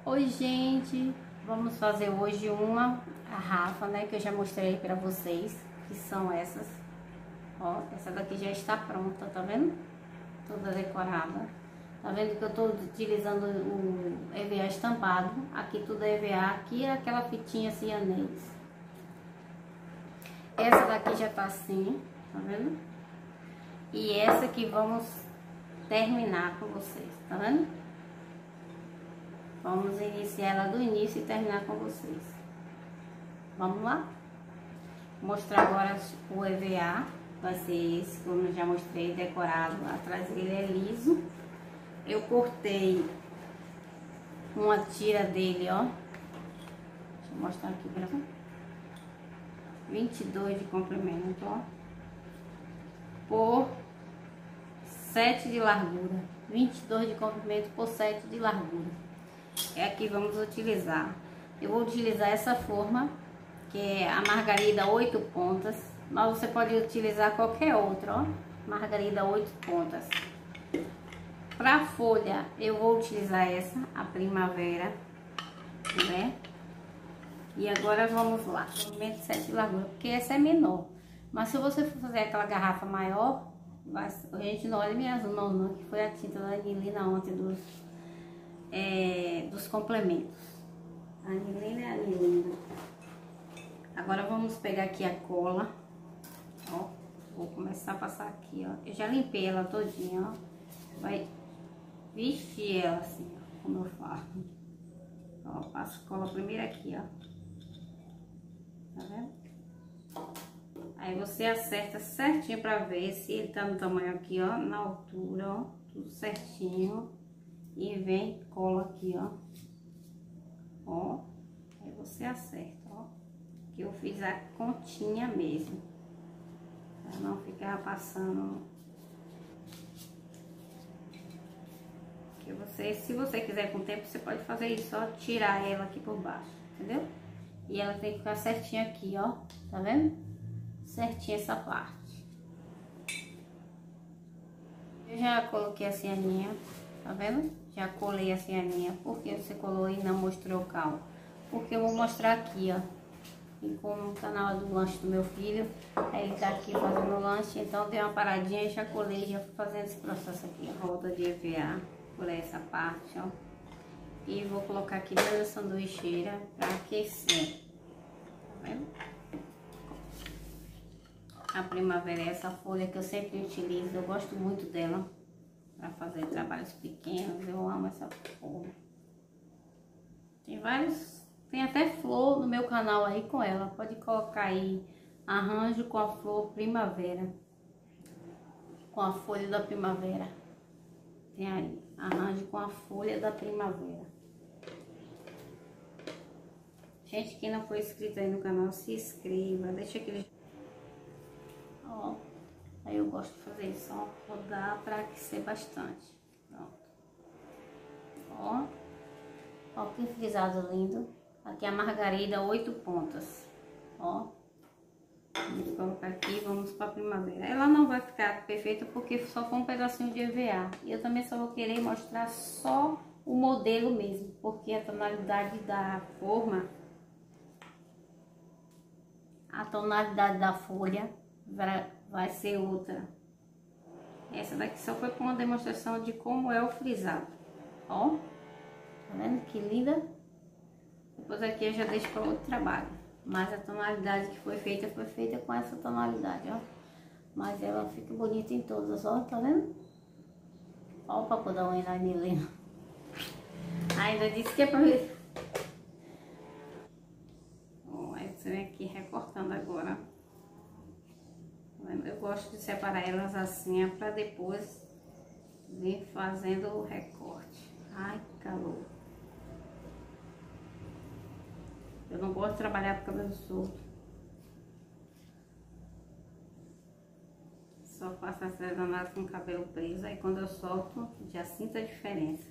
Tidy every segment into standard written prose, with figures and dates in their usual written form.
Oi, gente, vamos fazer hoje uma garrafa, né, que eu já mostrei pra vocês, que são essas. Ó, essa daqui já está pronta, tá vendo? Toda decorada. Tá vendo que eu tô utilizando o EVA estampado. Aqui tudo é EVA, aqui é aquela fitinha cianês. Essa daqui já tá assim, tá vendo? E essa que vamos terminar com vocês, tá vendo? Vamos iniciar ela do início e terminar com vocês. Vamos lá? Vou mostrar agora o EVA. Vai ser esse, como eu já mostrei, decorado. Atrás dele é liso. Eu cortei uma tira dele, ó. Deixa eu mostrar aqui pra vocês. 22 de comprimento, ó. Por 7 de largura. 22 de comprimento por 7 de largura. É aqui vamos utilizar. Eu vou utilizar essa forma, que é a margarida 8 pontas, mas você pode utilizar qualquer outra, ó. Margarida 8 pontas. Para folha, eu vou utilizar essa, a primavera, né? E agora vamos lá, comprimento 7 de largura, porque essa é menor. Mas se você for fazer aquela garrafa maior, a gente não olha minhas mãos não, que foi a tinta da anilina ontem dos complementos. A anilina é a anilina. Agora vamos pegar aqui a cola, ó. Vou começar a passar aqui, ó. Eu já limpei ela todinha, ó. Vai vestir ela assim, ó, como eu falo. Ó, passo cola primeiro aqui, ó. Tá vendo? Aí você acerta certinho pra ver se ele tá no tamanho aqui, ó, na altura, ó, tudo certinho. E vem, cola aqui, ó. Ó, aí você acerta, ó. Que eu fiz a continha mesmo. Pra não ficar passando. Que você, se você quiser com o tempo, você pode fazer isso, só tirar ela aqui por baixo, entendeu? E ela tem que ficar certinha aqui, ó. Tá vendo? Certinha essa parte. Eu já coloquei a cianinha, tá vendo? Já colei a cianinha. Por que você colou e não mostrou o cal? Porque eu vou mostrar aqui, ó. E como tá na hora do lanche do meu filho, aí ele tá aqui fazendo o lanche, então dei uma paradinha e já colei, já fui fazendo esse processo aqui. A volta de EVA por essa parte, ó. E vou colocar aqui dentro da sanduicheira pra aquecer. Tá vendo? A primavera é essa folha que eu sempre utilizo, eu gosto muito dela para fazer trabalhos pequenos, eu amo essa folha. Tem vários, tem até flor no meu canal aí com ela, pode colocar aí, arranjo com a flor primavera, com a folha da primavera. Tem aí, arranjo com a folha da primavera. Gente, quem não for inscrito aí no canal, se inscreva, deixa aquele... Ó, aí eu gosto de fazer isso, ó, rodar para aquecer bastante. Pronto. Ó, que frisado lindo. Aqui a margarida 8 pontas. Ó, vamos colocar aqui, vamos para a primavera. Ela não vai ficar perfeita porque só foi um pedacinho de EVA. E eu também só vou querer mostrar só o modelo mesmo, porque a tonalidade da forma, a tonalidade da folha vai ser outra. Essa daqui só foi para uma demonstração de como é o frisado. Ó, tá vendo que linda? Depois aqui eu já deixo para outro trabalho. Mas a tonalidade que foi feita com essa tonalidade, ó. Mas ela fica bonita em todas, ó, tá vendo? Ó o pagodão aí na anilina. Ainda disse que é pra ver. Ó, aí você vem aqui recortando agora. Eu gosto de separar elas assim, para depois vir fazendo o recorte. Ai, que calor. Eu não gosto de trabalhar com cabelo solto. Só faço as arredondadas com o cabelo preso, aí quando eu solto, já sinto a diferença.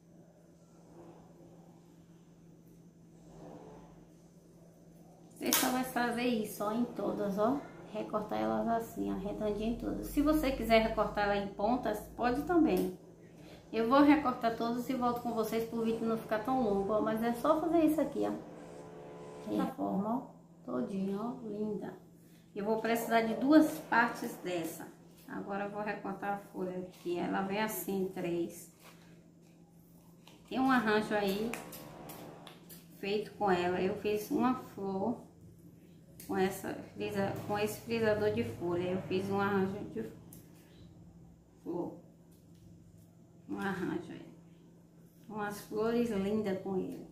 Vocês só vai fazer isso, ó, em todas, ó. Recortar elas assim, ó, redondinho em todas. Se você quiser recortar ela em pontas, pode também. Eu vou recortar todas e volto com vocês pro vídeo não ficar tão longo, ó. Mas é só fazer isso aqui, ó. Da forma, ó, todinha, ó, linda. Eu vou precisar de 2 partes dessa. Agora eu vou recortar a folha aqui. Ela vem assim, 3. Tem um arranjo aí feito com ela. Eu fiz uma flor com esse frisador de folha. Eu fiz um arranjo de flor. Um arranjo aí. Umas flores lindas com ele.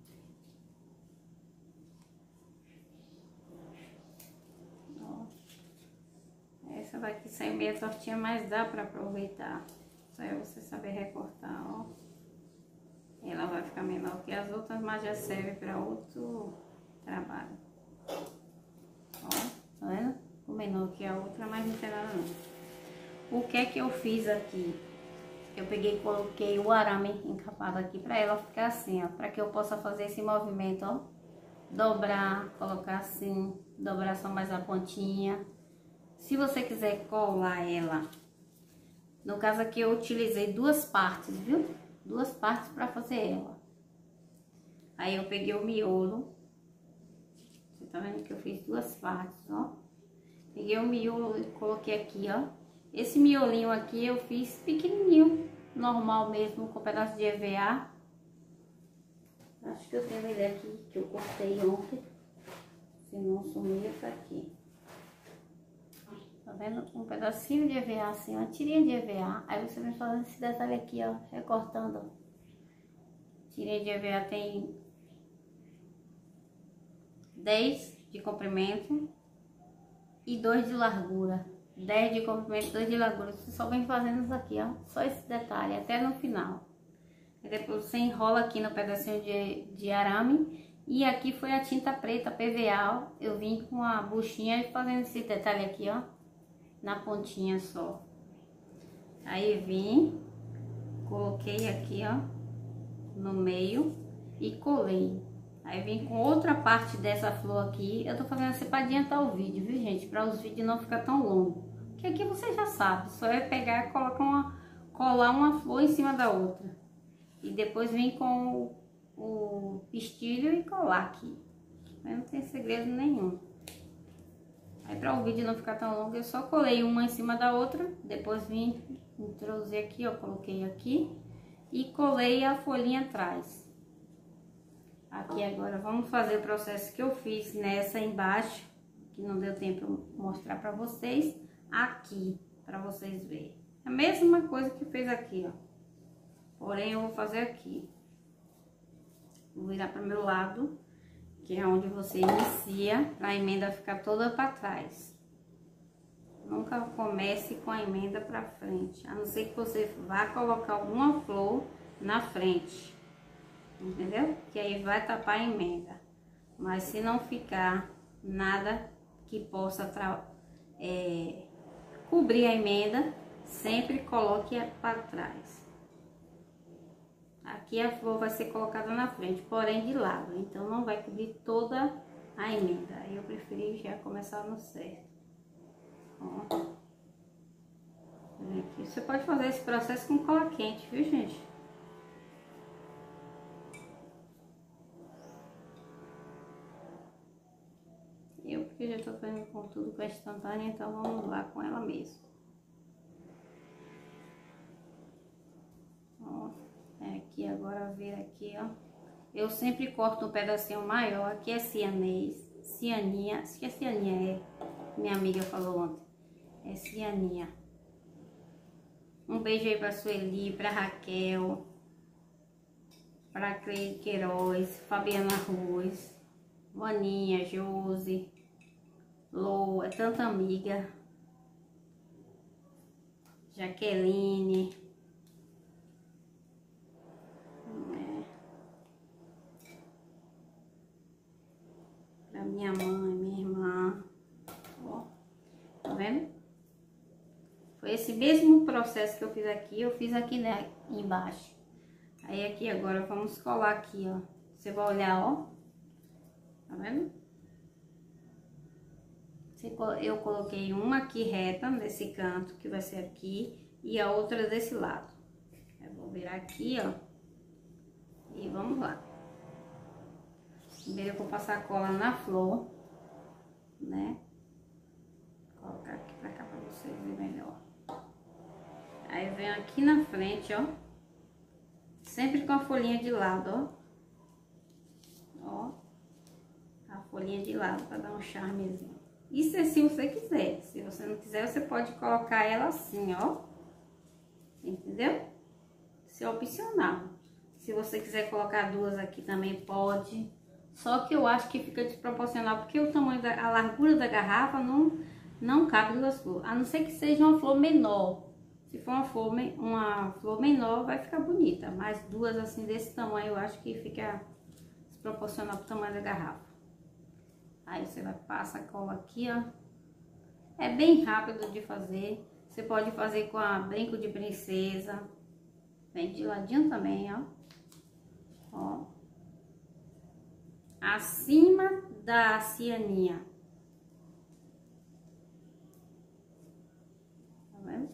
Essa daqui saiu meio tortinha, mas dá pra aproveitar. Só é você saber recortar, ó. Ela vai ficar menor que as outras, mas já serve para outro trabalho. Ó, tá vendo? O menor que a outra, mas não tem nada não. O que é que eu fiz aqui? Eu peguei e coloquei o arame encapado aqui pra ela ficar assim, ó. Pra que eu possa fazer esse movimento, ó. Dobrar, colocar assim, dobrar só mais a pontinha. Se você quiser colar ela, no caso aqui eu utilizei 2 partes, viu? 2 partes para fazer ela. Aí eu peguei o miolo. Você tá vendo que eu fiz 2 partes, ó. Peguei o miolo e coloquei aqui, ó. Esse miolinho aqui eu fiz pequenininho, normal mesmo, com um pedaço de EVA. Acho que eu tenho ele aqui, que eu cortei ontem. Se não sumir, tá aqui. Tá vendo? Um pedacinho de EVA assim, uma tirinha de EVA. Aí você vem fazendo esse detalhe aqui, ó, recortando, ó. Tirinha de EVA tem 10 de comprimento e 2 de largura. 10 de comprimento e 2 de largura. Você só vem fazendo isso aqui, ó. Só esse detalhe, até no final. E depois você enrola aqui no pedacinho de arame. E aqui foi a tinta preta PVA, ó. Eu vim com a buchinha e fazendo esse detalhe aqui, ó. Na pontinha só. Aí vim, coloquei aqui, ó, no meio e colei. Aí vim com outra parte dessa flor aqui. Eu tô fazendo assim pra adiantar o vídeo, viu, gente? Para os vídeos não ficar tão longo. Porque aqui você já sabe, só é pegar e colar uma flor em cima da outra. E depois vim com o pistilho e colar aqui. Mas não tem segredo nenhum. Aí para o vídeo não ficar tão longo, eu só colei uma em cima da outra. Depois vim introduzir aqui, ó, coloquei aqui. E colei a folhinha atrás. Aqui agora vamos fazer o processo que eu fiz nessa embaixo. Que não deu tempo de mostrar para vocês. Aqui, para vocês verem. A mesma coisa que fez aqui, ó. Porém eu vou fazer aqui. Vou virar para o meu lado, que é onde você inicia, para a emenda ficar toda para trás. Nunca comece com a emenda para frente, a não ser que você vá colocar alguma flor na frente, entendeu? Que aí vai tapar a emenda. Mas se não ficar nada que possa cobrir a emenda, sempre coloque para trás. Aqui a flor vai ser colocada na frente, porém de lado, então não vai cobrir toda a emenda. Aí eu preferi já começar no certo. Ó. Aqui. Você pode fazer esse processo com cola quente, viu, gente? Eu porque já tô fazendo com tudo com a instantânea, então vamos lá com ela mesmo. Ó. Aqui agora ver aqui, ó. Eu sempre corto um pedacinho maior. Aqui é cianês, cianinha. Acho que é cianinha, minha amiga falou ontem. É cianinha. Um beijo aí pra Sueli, pra Raquel, pra Cleide Queiroz, Fabiana Ruiz, Vaninha, Josi, Lô, é tanta amiga. Jaqueline. Minha mãe, minha irmã, ó, tá vendo? Foi esse mesmo processo que eu fiz aqui, né, embaixo. Aí aqui agora vamos colar aqui, ó. Você vai olhar, ó, tá vendo? Eu coloquei uma aqui reta, nesse canto, que vai ser aqui, e a outra desse lado. Eu vou virar aqui, ó, e vamos lá. Primeiro eu vou passar a cola na flor, né? Vou colocar aqui pra cá pra vocês verem melhor. Aí eu venho aqui na frente, ó, sempre com a folhinha de lado, ó. Ó, a folhinha de lado pra dar um charmezinho. Isso é se você quiser. Se você não quiser, você pode colocar ela assim, ó. Entendeu? Isso é opcional. Se você quiser colocar duas aqui também pode. Só que eu acho que fica desproporcional, porque o tamanho a largura da garrafa não cabe duas flores. A não ser que seja uma flor menor. Se for uma flor menor, vai ficar bonita. Mas duas assim desse tamanho, eu acho que fica desproporcional pro tamanho da garrafa. Aí você vai passar a cola aqui, ó. É bem rápido de fazer. Você pode fazer com a brinco de princesa. Vem de ladinho também, ó. Ó. Acima da cianinha. Tá vendo?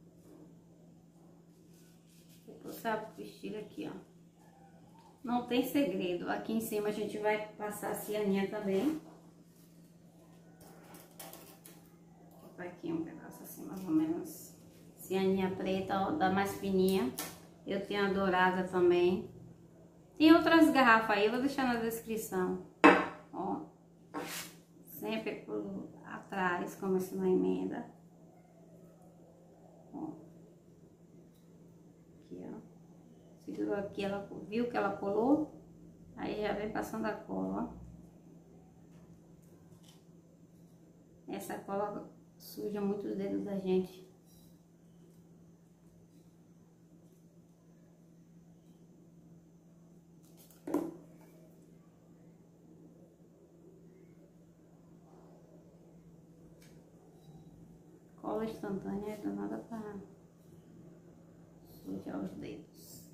Depois você abre o estilo aqui, ó. Não tem segredo. Aqui em cima a gente vai passar a cianinha também. Aqui um pedaço assim, mais ou menos. Cianinha preta, ó, da mais fininha. Eu tenho a dourada também. Tem outras garrafas aí, eu vou deixar na descrição. Ó. Sempre por atrás, começando a emenda. Ó. Aqui, ó. Segurou aqui, ela viu que ela colou. Aí já vem passando a cola, ó. Essa cola suja muito os dedos da gente. Cola instantânea é danada para sujar os dedos.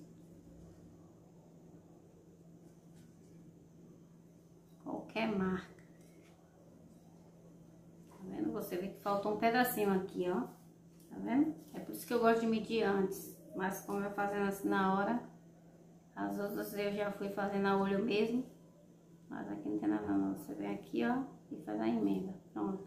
Qualquer marca. Você vê que faltou um pedacinho aqui, ó. Tá vendo? É por isso que eu gosto de medir antes. Mas como eu fazendo assim na hora, as outras eu já fui fazendo a olho mesmo. Mas aqui não tem nada não. Você vem aqui, ó, e faz a emenda. Pronto.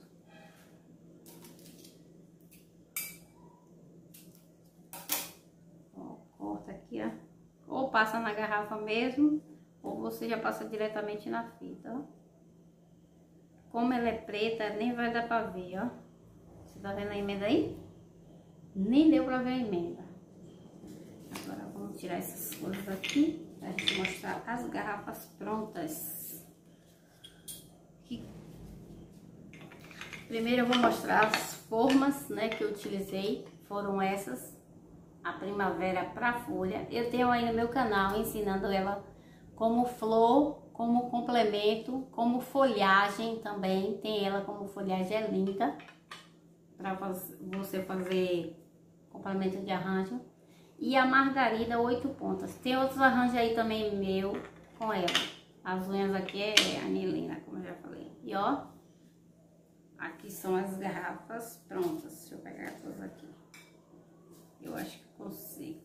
Ó, corta aqui, ó. Ou passa na garrafa mesmo, ou você já passa diretamente na fita, ó. Como ela é preta, nem vai dar pra ver, ó. Você tá vendo a emenda aí? Nem deu pra ver a emenda. Agora vamos tirar essas coisas aqui pra gente mostrar as garrafas prontas. Aqui. Primeiro eu vou mostrar as formas, né, que eu utilizei. Foram essas. A primavera pra folha. Eu tenho aí no meu canal ensinando ela como flor, como complemento, como folhagem também. Tem ela como folhagem, é linda para você fazer complemento de arranjo. E a margarida 8 pontas. Tem outros arranjos aí também meu com ela. As unhas aqui é anilina, como eu já falei. E ó, aqui são as garrafas prontas. Deixa eu pegar todas aqui. Eu acho que consigo.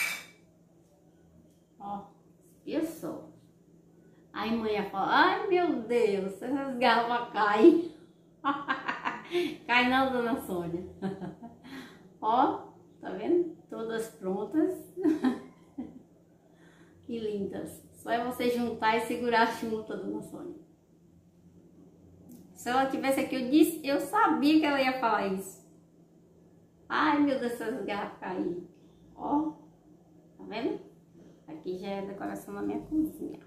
Ó, isso. Aí mãe fala, ai meu Deus, essas garrafas caem. Cai não, dona Sônia. Ó, tá vendo? Todas prontas. Que lindas. Só é você juntar e segurar a junta, dona Sônia. Se ela tivesse aqui, eu sabia que ela ia falar isso. Ai meu Deus, essas garrafas caem. Ó, tá vendo? Aqui já é a decoração da minha cozinha.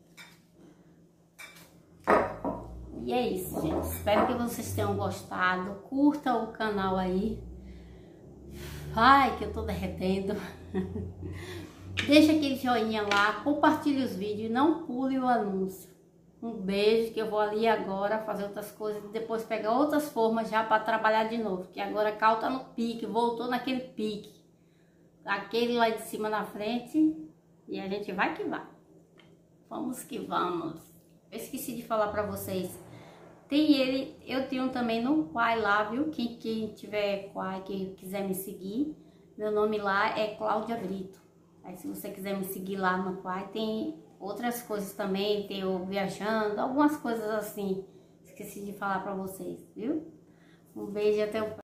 E é isso, gente. Espero que vocês tenham gostado. Curta o canal aí. Ai, que eu tô derretendo. Deixa aquele joinha lá. Compartilhe os vídeos. Não pule o anúncio. Um beijo, que eu vou ali agora fazer outras coisas. E depois pegar outras formas já para trabalhar de novo. Que agora a cal tá no pique. Voltou naquele pique. Aquele lá de cima na frente. E a gente vai que vai. Vamos que vamos. Eu esqueci de falar para vocês. Tem ele, eu tenho também no Quai lá, viu? Quem tiver Quai, que quiser me seguir, meu nome lá é Cláudia Brito. Aí se você quiser me seguir lá no Quai, tem outras coisas também, tem eu viajando, algumas coisas assim. Esqueci de falar pra vocês, viu? Um beijo e até o próximo.